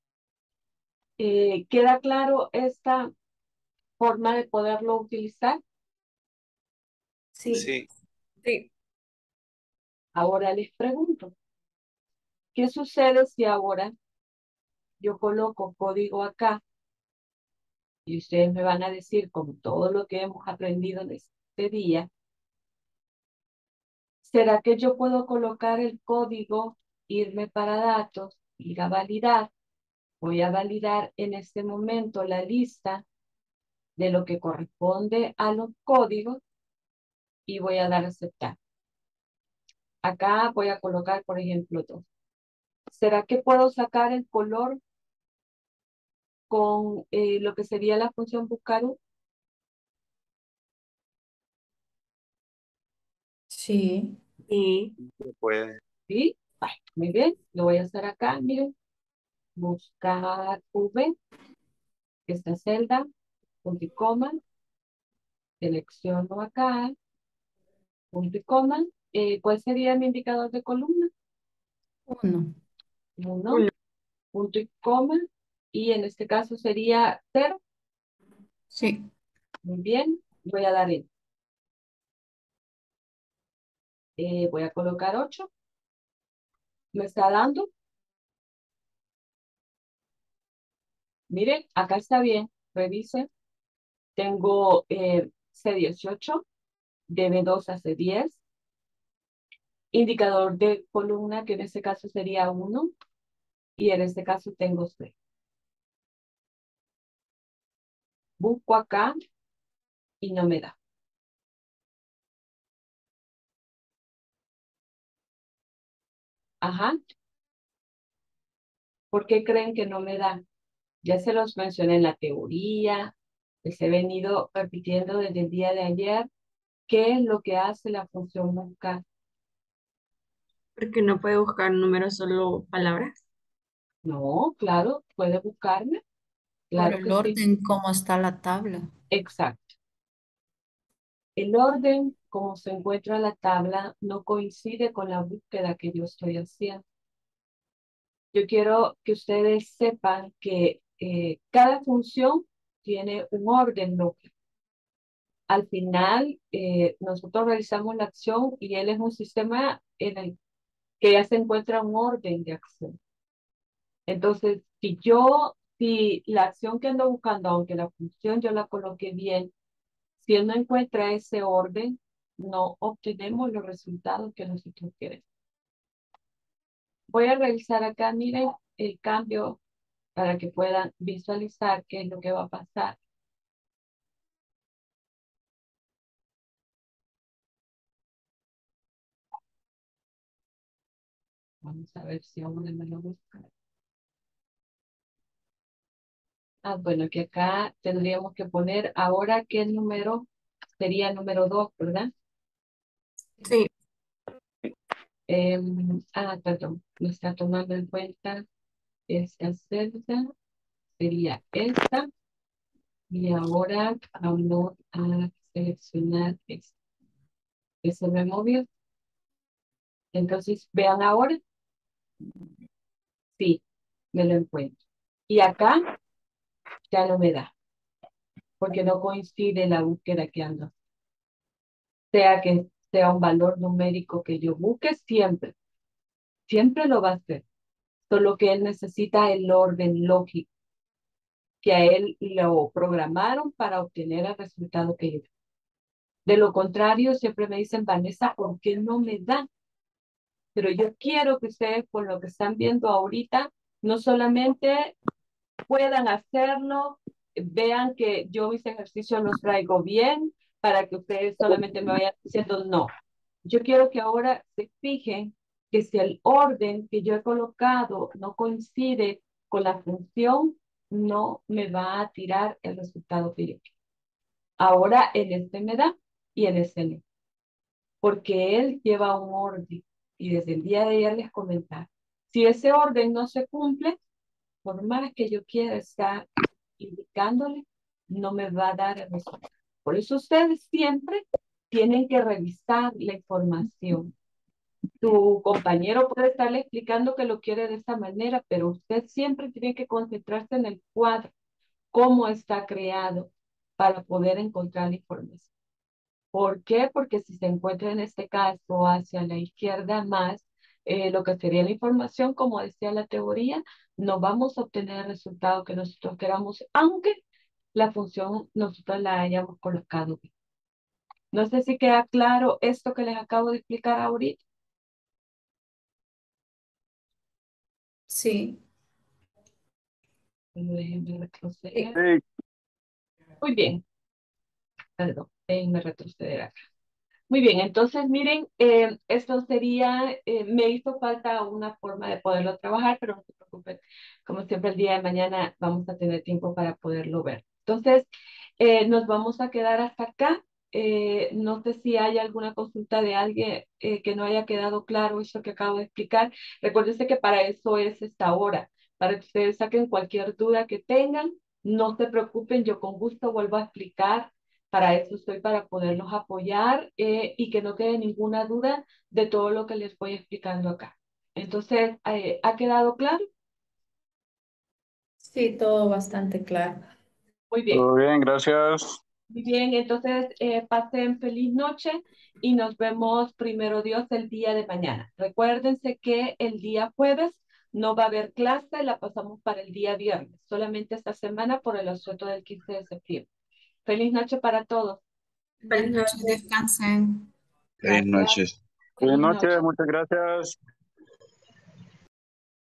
Eh, ¿queda claro esta forma de poderlo utilizar? Sí. Sí. Sí. Ahora les pregunto, ¿qué sucede si ahora yo coloco código acá y ustedes me van a decir, con todo lo que hemos aprendido en este día, ¿será que yo puedo colocar el código, irme para datos, ir a validar Voy a validar en este momento la lista de lo que corresponde a los códigos y voy a dar a aceptar. Acá voy a colocar, por ejemplo, dos. ¿Será que puedo sacar el color con eh, lo que sería la función buscar? Sí. Sí. Se puede. ¿Sí? Ay, muy bien. Lo voy a hacer acá, miren. Buscar V, esta celda, punto y coma. Selecciono acá, punto y coma. Eh, ¿cuál sería mi indicador de columna? Uno. Uno, Uno. punto y coma. Y en este caso sería cero. Sí. Muy bien. Voy a dar el. Eh, voy a colocar ocho. ¿Me está dando? Miren, acá está bien. Revisen. Tengo eh, C dieciocho, de B dos a C diez. Indicador de columna, que en este caso sería uno. Y en este caso tengo C. Busco acá y no me da. Ajá. ¿Por qué creen que no me da? Ya se los mencioné en la teoría. Les he venido repitiendo desde el día de ayer. ¿Qué es lo que hace la función buscar? Porque no puede buscar números, solo palabras. No, claro, puede buscarme. Por Claro el que sí. orden como está la tabla. Exacto. El orden, como se encuentra en la tabla, no coincide con la búsqueda que yo estoy haciendo. Yo quiero que ustedes sepan que eh, cada función tiene un orden lógico. Al final, eh, nosotros realizamos la acción y él es un sistema en el que ya se encuentra un orden de acción. Entonces, si yo, si la acción que ando buscando, aunque la función yo la coloqué bien, si él no encuentra ese orden, no obtenemos los resultados que nosotros queremos. Voy a revisar acá, miren, el cambio para que puedan visualizar qué es lo que va a pasar. Vamos a ver si aún me lo busca. Ah, bueno, que acá tendríamos que poner ahora qué número sería el número dos, ¿verdad? Sí. Em, ah, perdón, no está tomando en cuenta esta celda, sería esta. Y ahora vamos a seleccionar esta. Ese me movió. Entonces, vean ahora. Sí, me lo encuentro. Y acá ya no me da, porque no coincide la búsqueda que ando. Sea que sea un valor numérico que yo busque siempre, siempre lo va a hacer. Solo que él necesita el orden lógico, que a él lo programaron para obtener el resultado que yo. De lo contrario, siempre me dicen, Vanessa, ¿por qué no me da? Pero yo quiero que ustedes, por lo que están viendo ahorita, no solamente puedan hacerlo, vean que yo mis ejercicios los traigo bien, para que ustedes solamente me vayan diciendo no. Yo quiero que ahora se fijen que si el orden que yo he colocado no coincide con la función, no me va a tirar el resultado que yo quiero. Ahora en este me da y en este no, porque él lleva un orden. Y desde el día de ayer les comentaba, si ese orden no se cumple, por más que yo quiera estar indicándole, no me va a dar el resultado. Por eso ustedes siempre tienen que revisar la información. Tu compañero puede estarle explicando que lo quiere de esta manera, pero usted siempre tiene que concentrarse en el cuadro, cómo está creado para poder encontrar la información. ¿Por qué? Porque si se encuentra en este caso hacia la izquierda más, eh, lo que sería la información, como decía la teoría, no vamos a obtener el resultado que nosotros queramos, aunque la función nosotros la hayamos colocado bien. No sé si queda claro esto que les acabo de explicar ahorita. Sí. Déjenme retroceder. Sí. Muy bien, perdón, déjenme retroceder acá. Muy bien, entonces miren, eh, esto sería, eh, me hizo falta una forma de poderlo trabajar, pero no se preocupen, como siempre el día de mañana vamos a tener tiempo para poderlo ver. Entonces, eh, nos vamos a quedar hasta acá. Eh, no sé si hay alguna consulta de alguien eh, que no haya quedado claro eso que acabo de explicar. Recuérdense que para eso es esta hora, para que ustedes saquen cualquier duda que tengan. No se preocupen, yo con gusto vuelvo a explicar. Para eso estoy, para poderlos apoyar eh, y que no quede ninguna duda de todo lo que les voy explicando acá. Entonces, eh, ¿ha quedado claro? Sí, todo bastante claro. Muy bien. Todo bien, gracias. Muy bien, entonces eh, pasen feliz noche y nos vemos primero Dios el día de mañana. Recuérdense que el día jueves no va a haber clase, la pasamos para el día viernes, solamente esta semana por el asueto del quince de septiembre. Feliz noche para todos. Buenas Feliz noches, noche. descansen. Buenas Gracias. noches. Buenas Feliz noches, noche. muchas gracias.